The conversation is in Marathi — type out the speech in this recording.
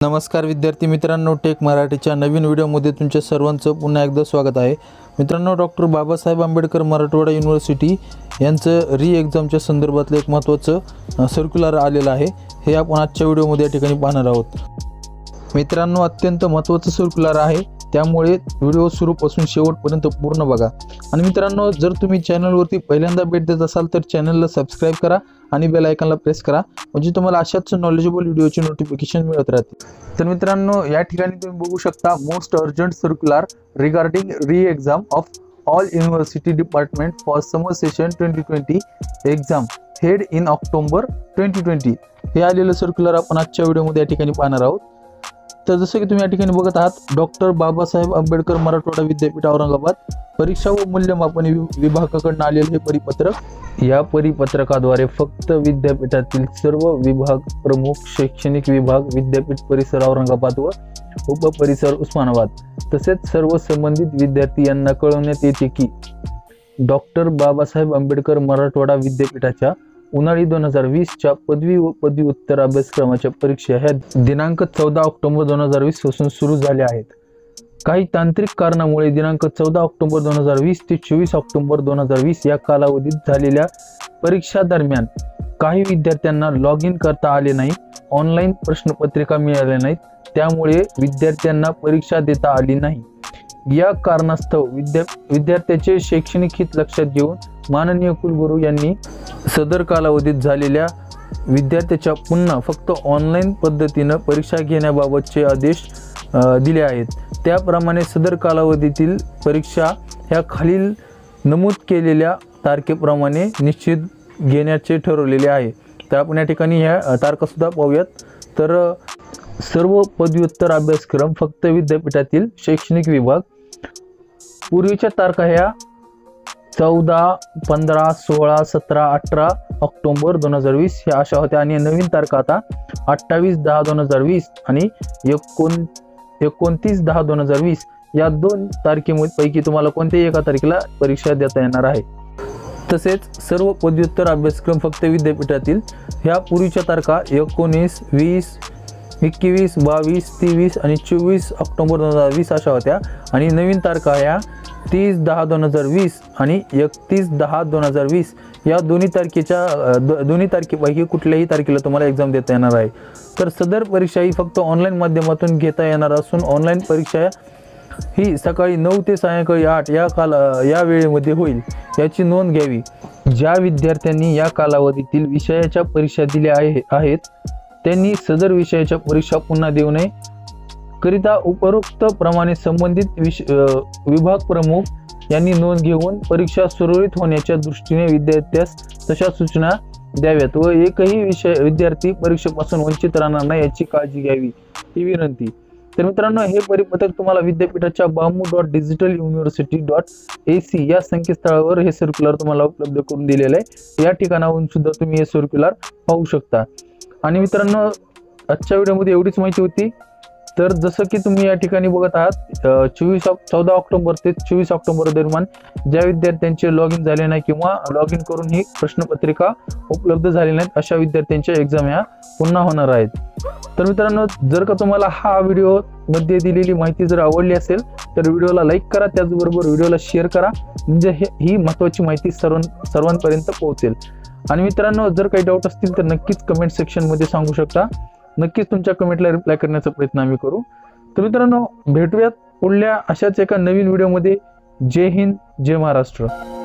नमस्कार विद्यार्थी मित्रांनो, टेक मराठीच्या नवीन व्हिडिओमध्ये तुमच्या सर्वांचं पुन्हा एकदा स्वागत आहे। मित्रांनो, डॉक्टर बाबासाहेब आंबेडकर मराठवाडा युनिव्हर्सिटी यांचं री एक्झामच्या संदर्भातलं एक महत्त्वाचं सर्क्युलर आलेलं आहे। हे आपण आजच्या व्हिडिओमध्ये या ठिकाणी पाहणार आहोत। मित्रांनो, अत्यंत महत्त्वाचं सर्क्युलर आहे, त्यामुळे व्हिडिओ सुरूपासून शेवटपर्यंत पूर्ण बघा। आणि मित्रांनो, जर तुम्ही चॅनलवरती पहिल्यांदा भेट देत असाल तर चॅनलला सबस्क्राइब करा आणि बेल आयकॉनला प्रेस करा, म्हणजे तुम्हाला अशाच नॉलेजेबल व्हिडिओचे नोटिफिकेशन मिळत राहतील। तर मित्रांनो, या ठिकाणी तुम्ही बघू शकता most urgent circular regarding re exam of all university department for summer session 2020 exam held in October 2020 हे आलेलं सर्क्युलर आपण आजच्या व्हिडिओमध्ये या ठिकाणी पाहणार आहोत। तर जसं की तुम्ही या ठिकाणी बघत आहात, डॉक्टर बाबासाहेब आंबेडकर मराठवाडा विद्यापीठ औरंगाबाद परीक्षा व मूल्यमापन विभागाकडून आलेले हे परिपत्रक। या परिपत्रकाद्वारे फक्त विद्यापीठातील सर्व विभाग प्रमुख, शैक्षणिक विभाग, विद्यापीठ परिसर औरंगाबाद व उपपरिसर उस्मानाबाद तसेच सर्व संबंधित विद्यार्थी यांना कळवण्यात येते की डॉक्टर बाबासाहेब आंबेडकर मराठवाडा विद्यापीठाच्या उन्हाळी 2020 च्या पदवी व पदव्युत्तर अभ्यासक्रमाच्या परीक्षा ह्या दिनांक 14 ऑक्टोबर 2020 पासून सुरू झाल्या आहेत। काही तांत्रिक कारणामुळे दिनांक 14 ऑक्टोबर 2020 ते 24 ऑक्टोबर 2020 या कालावधीत झालेल्या परीक्षा दरम्यान काही विद्यार्थ्यांना लॉग इन करता आले नाही, ऑनलाईन प्रश्नपत्रिका मिळाल्या नाहीत, त्यामुळे विद्यार्थ्यांना परीक्षा देता आली नाही। या कारणास्तव विद्यार्थ्याचे शैक्षणिक हित लक्षात घेऊन माननीय कुलगुरू यांनी सदर कालावधीत झालेल्या विद्यार्थ्याच्या पुन्हा फक्त ऑनलाईन पद्धतीने परीक्षा घेण्याबाबतचे आदेश दिले आहेत। त्याप्रमाणे सदर कालावधीतील परीक्षा ह्या खालील नमूद केलेल्या तारखेप्रमाणे निश्चित घेण्याचे ठरवलेले आहे। तर आपण या ठिकाणी ह्या तारखा सुद्धा पाहूयात। तर सर्व पदव्युत्तर अभ्यासक्रम फक्त विद्यापीठातील शैक्षणिक विभाग, पूर्वीच्या तारखा ह्या 14, 15, 16, 17, 18 ऑक्टोबर 2020 ह्या अशा होत्या आणि नवीन तारखा आता 28/10/2020 आणि 29/10/2020 या दोन तारखेपैकी तुम्हाला कोणत्याही एका तारखेला परीक्षा देता येणार आहे। तसेच सर्व पदव्युत्तर अभ्यासक्रम फक्त विद्यापीठातील ह्या पूर्वीच्या तारखा 19, 20, 21, 22, 23 आणि 24 ऑक्टोबर 2020 अशा होत्या आणि नवीन तारखा ह्या 30/10/2020 आणि 31/10/2020 या दोन्ही तारखेपैकी कुठल्याही तारखेला तुम्हाला एक्झाम देता येणार आहे। तर सदर परीक्षा ही फक्त ऑनलाईन माध्यमातून घेता येणार असून ऑनलाईन परीक्षा ही सकाळी 9 ते सायंकाळी 8 या वेळेमध्ये होईल, याची नोंद घ्यावी। ज्या विद्यार्थ्यांनी या कालावधीतील विषयाच्या परीक्षा दिल्या आहेत त्यांनी सदर विषयाच्या परीक्षा पुन्हा देऊ नये करिता उपरोक्त प्रमाणे संबंधित विभाग प्रमुख यांनी नोंद घेऊन परीक्षा सुरळीत होण्याच्या दृष्टीने विद्यार्थ्यास तशा सूचना द्याव्यात व एकही विद्यार्थी परीक्षेपासून वंचित राहणार नाही याची काळजी घ्यावी ही विनंती। तर मित्रांनो, हे परिपत्रक तुम्हाला विद्यापीठाच्या bamboo.digitaluniversity.ac या संकेतस्थळावर हे सर्क्युलर तुम्हाला उपलब्ध करून दिलेलं आहे। या ठिकाणाहून सुद्धा तुम्ही हे सर्क्युलर पाहू शकता। आणि मित्रांनो, आजच्या व्हिडिओमध्ये एवढीच माहिती होती। तर जसं की तुम्ही या ठिकाणी बघत आहात, 14 ऑक्टोबर ते 24 ऑक्टोबर दरम्यान ज्या विद्यार्थ्यांचे लॉग इन झाले नाही किंवा लॉग इन करून ही प्रश्नपत्रिका उपलब्ध झाली नाहीत अशा विद्यार्थ्यांच्या एक्झाम ह्या पुन्हा होणार आहेत। तर मित्रांनो, जर का तुम्हाला हा व्हिडिओ मध्ये दिलेली माहिती जर आवडली असेल तर व्हिडिओला लाईक करा, त्याचबरोबर व्हिडिओला शेअर करा, म्हणजे ही महत्त्वाची माहिती सर्वांपर्यंत पोहोचेल। आणि मित्रांनो, जर काही डाऊट असतील तर नक्कीच कमेंट सेक्शन मध्ये सांगू शकता, नक्कीच तुमच्या कमेंटला रिप्लाय करण्याचा प्रयत्न आम्ही करू। तर मित्रांनो, भेटूयात पुढल्या अशाच एका नवीन व्हिडिओमध्ये। जय हिंद, जय महाराष्ट्र।